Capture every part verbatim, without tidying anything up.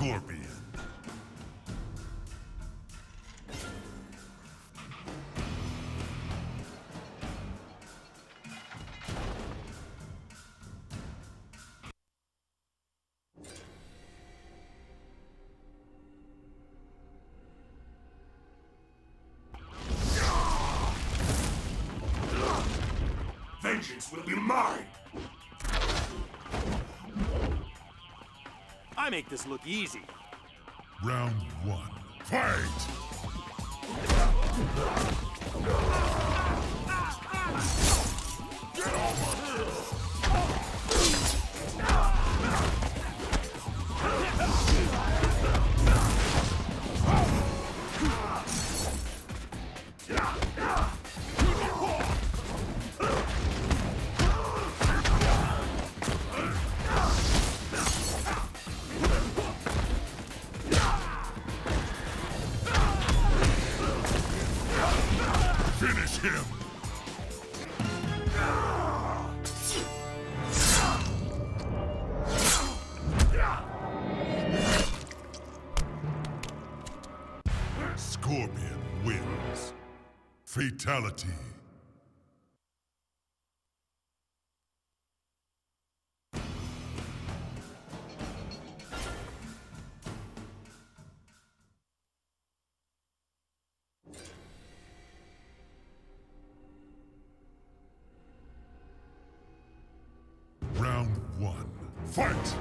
Scorpion. Vengeance will be mine! I make this look easy. Round one. Fight! Get over here! Finish him! Scorpion wins. Fatality. Round one. Fight!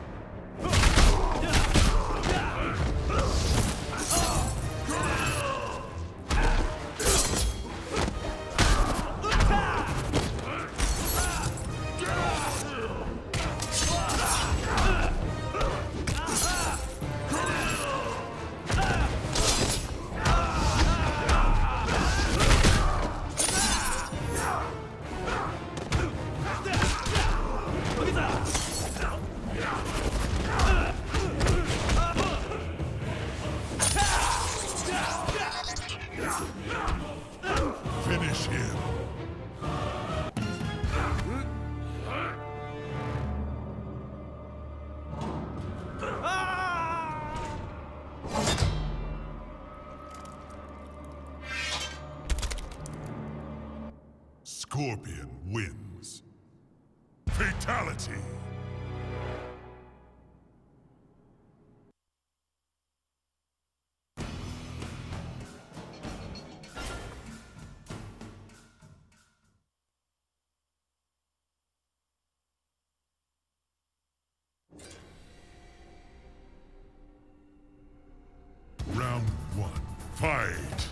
Finish him. Scorpion wins. Fatality. Round one. Fight!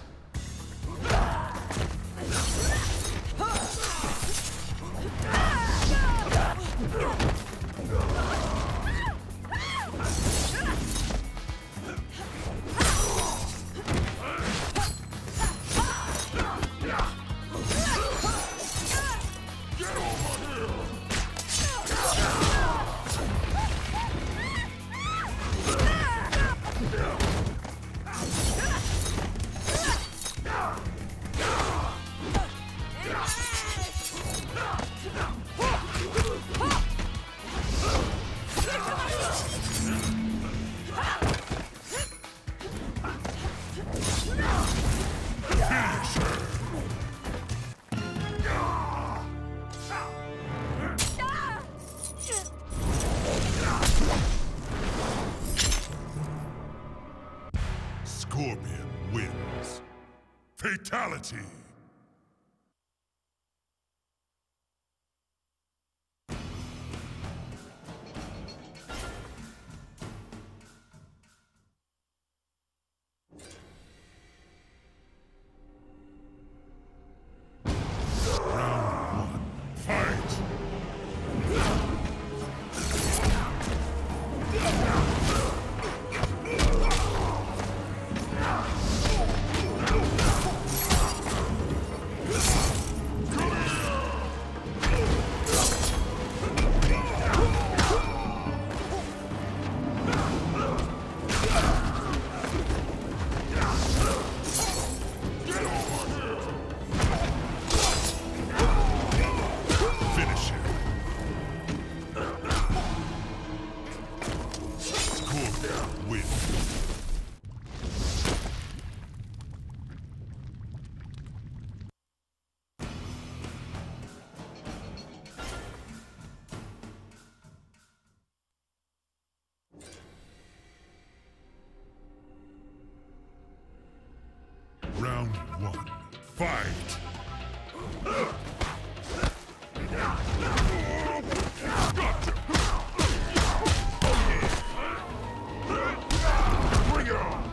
Scorpion wins. Fatality. Round one. Fight! wins. Round one, fight! Bring it on!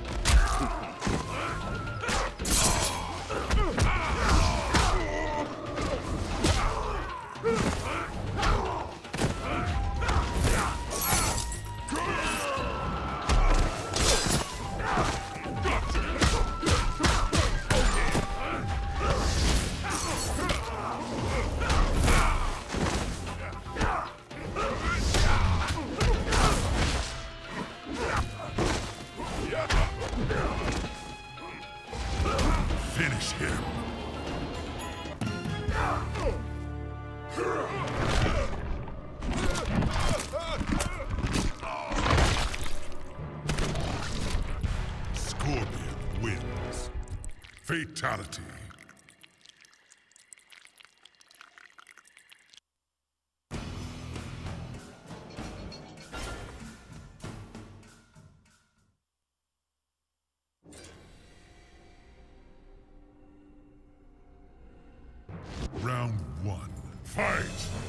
Finish him. Scorpion wins. Fatality. Round one, fight!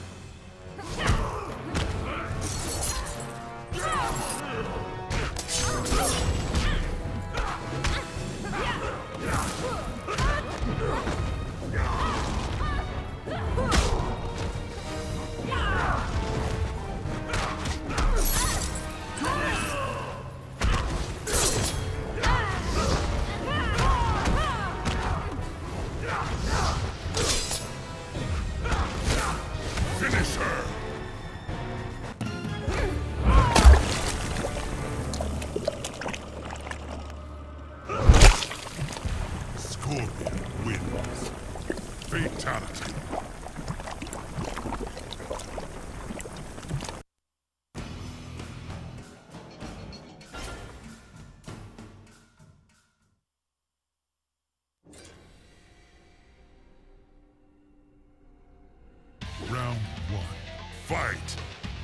Finish her! Scorpion wins. Fatality. Round one, fight!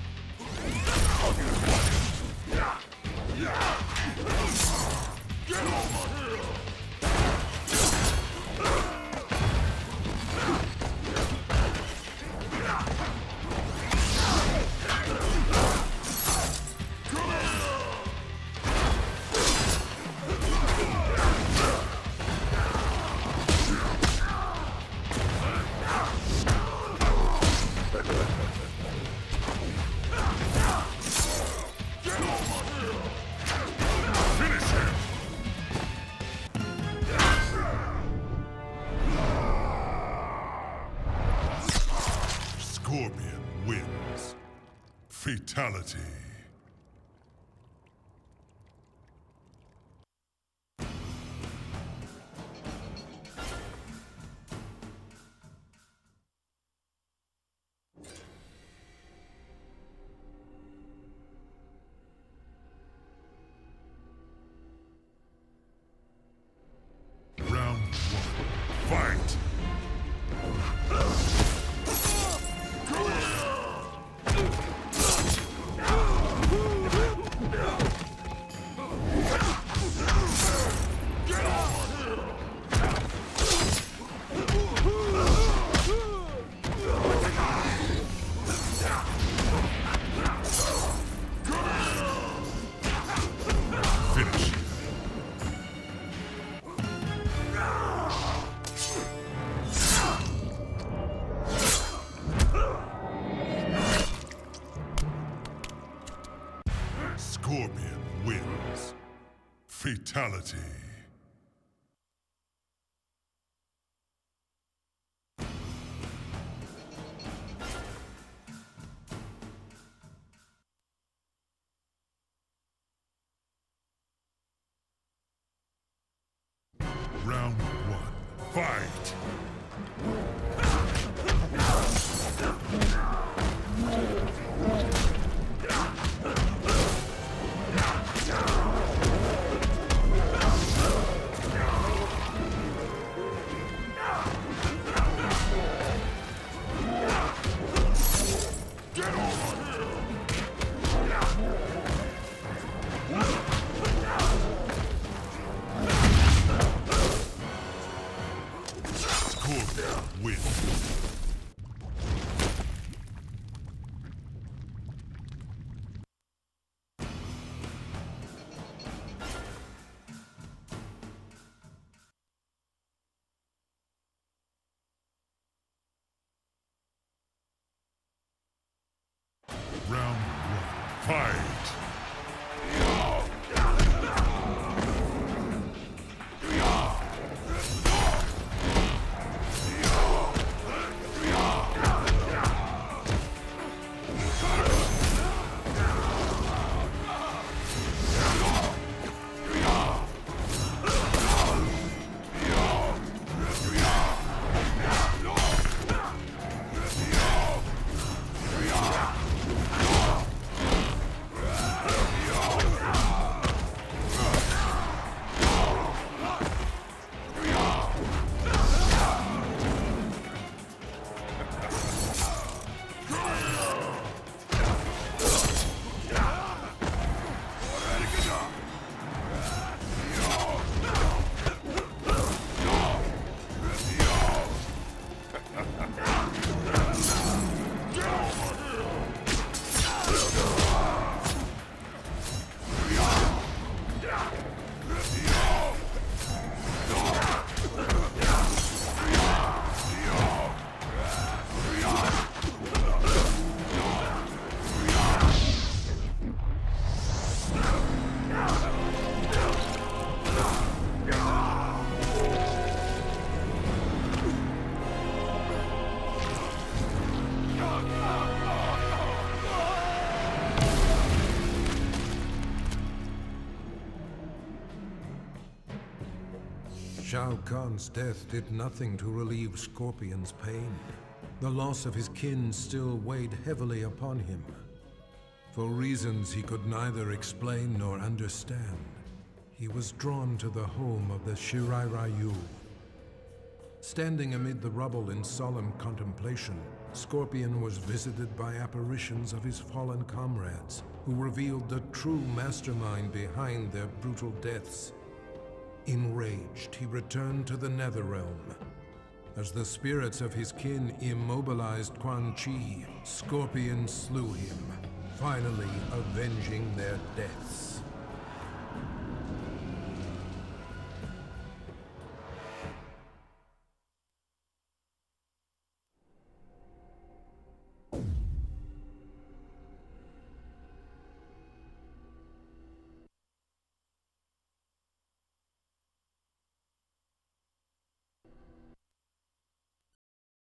Finish him! Scorpion wins. Fatality. Round one, fight! Finish him. Scorpion wins. Fatality. Round one, fight! Fight! Shao Kahn's death did nothing to relieve Scorpion's pain. The loss of his kin still weighed heavily upon him. For reasons he could neither explain nor understand, he was drawn to the home of the Shirai Ryu. Standing amid the rubble in solemn contemplation, Scorpion was visited by apparitions of his fallen comrades, who revealed the true mastermind behind their brutal deaths. Enraged, he returned to the Netherrealm. As the spirits of his kin immobilized Quan Chi, Scorpion slew him, finally avenging their deaths.